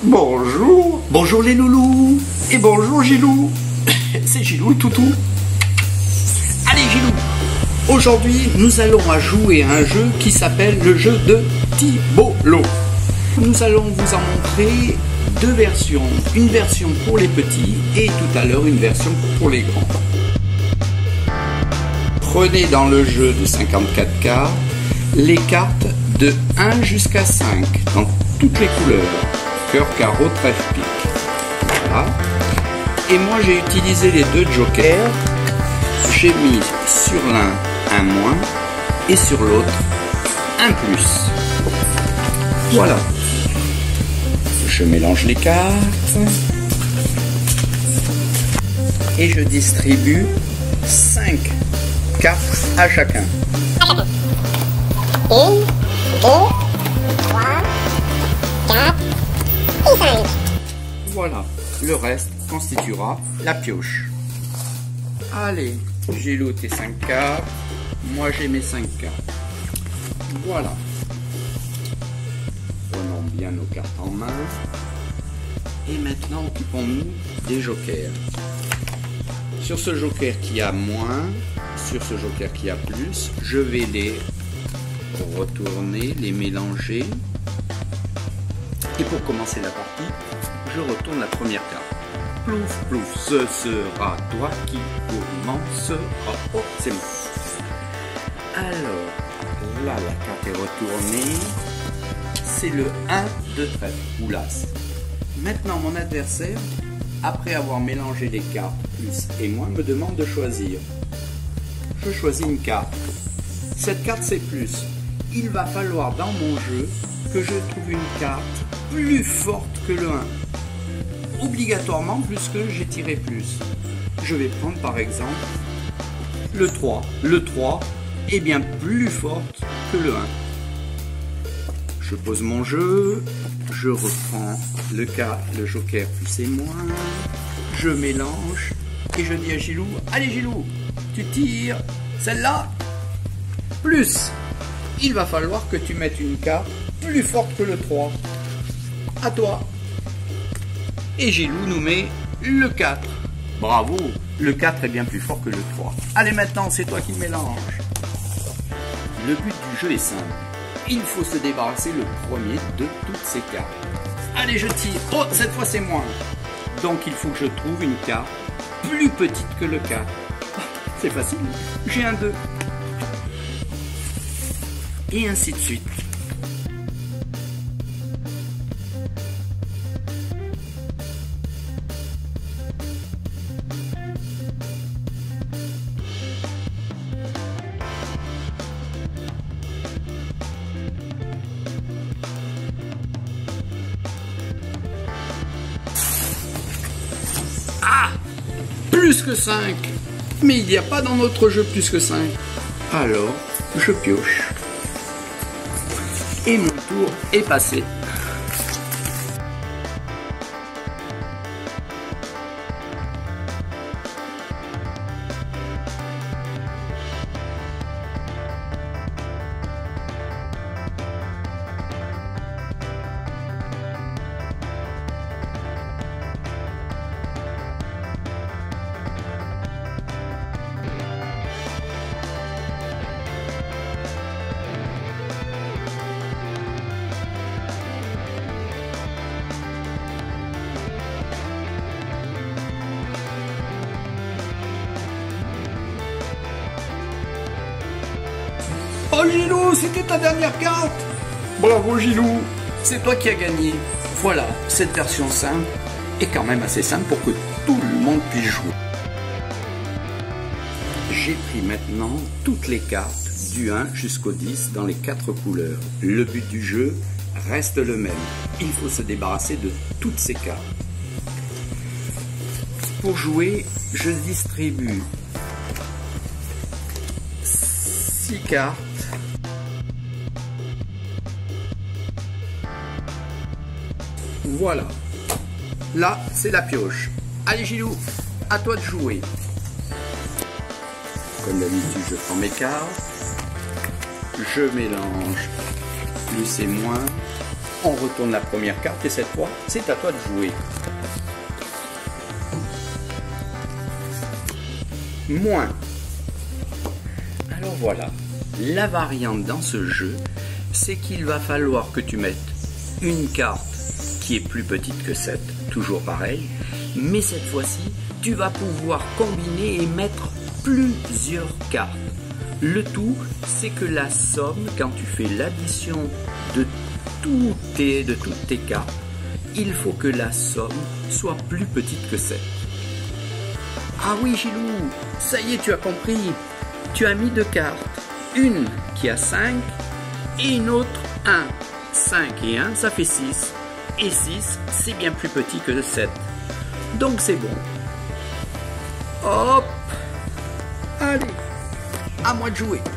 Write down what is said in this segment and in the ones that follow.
Bonjour. Bonjour les loulous. Et bonjour Gilou. C'est Gilou le toutou. Allez Gilou. Aujourd'hui, nous allons jouer à un jeu qui s'appelle le jeu de Tibolo. Nous allons vous en montrer deux versions. Une version pour les petits et tout à l'heure une version pour les grands. Prenez dans le jeu de 54 cartes les cartes de 1 jusqu'à 5 dans toutes les couleurs. Cœur, carreau, trèfle, pique. Voilà. Et moi j'ai utilisé les deux jokers. J'ai mis sur l'un un moins et sur l'autre un plus. Voilà. Je mélange les cartes et je distribue 5 cartes à chacun. 1, 2, 3, 4 et 5. Voilà, le reste constituera la pioche. Allez, j'ai loté 5 cartes, moi j'ai mes 5 cartes. Voilà. Prenons bien nos cartes en main. Et maintenant, occupons-nous des jokers. Sur ce joker qui a moins, sur ce joker qui a plus, je vais les retourner, les mélanger. Et pour commencer la partie, je retourne la première carte. Plouf, plouf, ce sera toi qui commencera. Oh, c'est moi. Alors, là, la carte est retournée. C'est le 1 de trèfle, ou l'as. Maintenant, mon adversaire, après avoir mélangé les cartes plus et moins, me demande de choisir. Je choisis une carte. Cette carte, c'est plus. Il va falloir dans mon jeu que je trouve une carte plus forte que le 1. Obligatoirement, puisque j'ai tiré plus. Je vais prendre par exemple le 3. Le 3 est bien plus forte que le 1. Je pose mon jeu, je reprends le joker plus et moins, je mélange et je dis à Gilou, allez Gilou, tu tires celle-là, plus. Il va falloir que tu mettes une carte plus forte que le 3. À toi. Et Gilou nous met le 4. Bravo, le 4 est bien plus fort que le 3. Allez maintenant, c'est toi qui mélanges. Le but du jeu est simple. Il faut se débarrasser le premier de toutes ces cartes. Allez, je tire. Oh, cette fois c'est moins. Donc il faut que je trouve une carte plus petite que le 4. C'est facile. J'ai un 2. Et ainsi de suite. Ah! Plus que 5. Mais il n'y a pas dans notre jeu plus que 5. Alors, je pioche. Et mon tour est passé. Oh Gilou, c'était ta dernière carte. Bravo Gilou, c'est toi qui as gagné. Voilà, cette version simple est quand même assez simple pour que tout le monde puisse jouer. J'ai pris maintenant toutes les cartes du 1 jusqu'au 10 dans les 4 couleurs. Le but du jeu reste le même. Il faut se débarrasser de toutes ces cartes. Pour jouer, je distribue 6 cartes. Voilà. Là, c'est la pioche. Allez Gilou, à toi de jouer. Comme d'habitude, je prends mes cartes. Je mélange plus et moins. on retourne la première carte et cette fois, c'est à toi de jouer. Moins. Alors voilà, la variante dans ce jeu, c'est qu'il va falloir que tu mettes une carte qui est plus petite que 7, toujours pareil, mais cette fois-ci, tu vas pouvoir combiner et mettre plusieurs cartes. Le tout, c'est que la somme, quand tu fais l'addition de toutes tes cartes, il faut que la somme soit plus petite que 7. Ah oui, Gilou, ça y est, tu as compris. Tu as mis 2 cartes. Une qui a 5 et une autre 1. 5 et 1, ça fait 6. Et 6, c'est bien plus petit que 7. Donc c'est bon. Hop! Allez, à moi de jouer.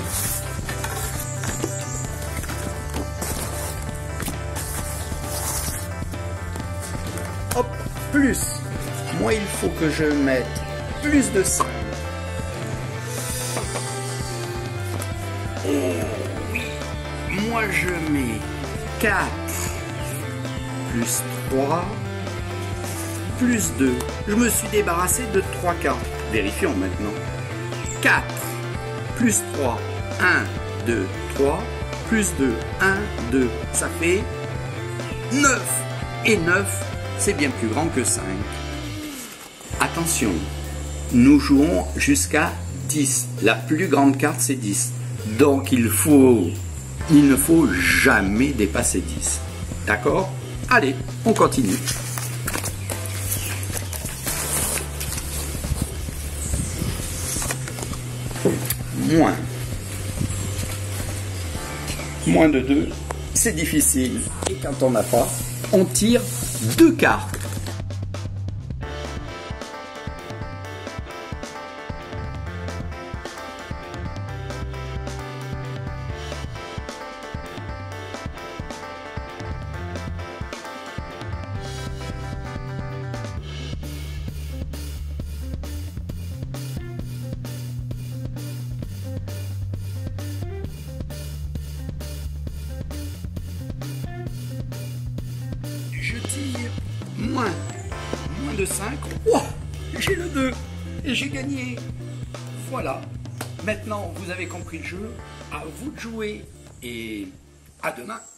Hop, plus. Moi, il faut que je mette plus de 5. Oh oui. Moi, je mets 4 plus 3 plus 2. Je me suis débarrassé de 3 cartes. Vérifions maintenant. 4 plus 3, 1, 2, 3, plus 2, 1, 2. Ça fait 9. Et 9, c'est bien plus grand que 5. Attention, nous jouons jusqu'à 10. La plus grande carte, c'est 10. Donc, il ne faut jamais dépasser 10. D'accord? Allez, on continue. Moins de 2, c'est difficile. Et quand on n'a pas, on tire 2 cartes. Je tire moins de 5. Oh, j'ai le 2 et j'ai gagné. Voilà. Maintenant, vous avez compris le jeu. À vous de jouer et à demain.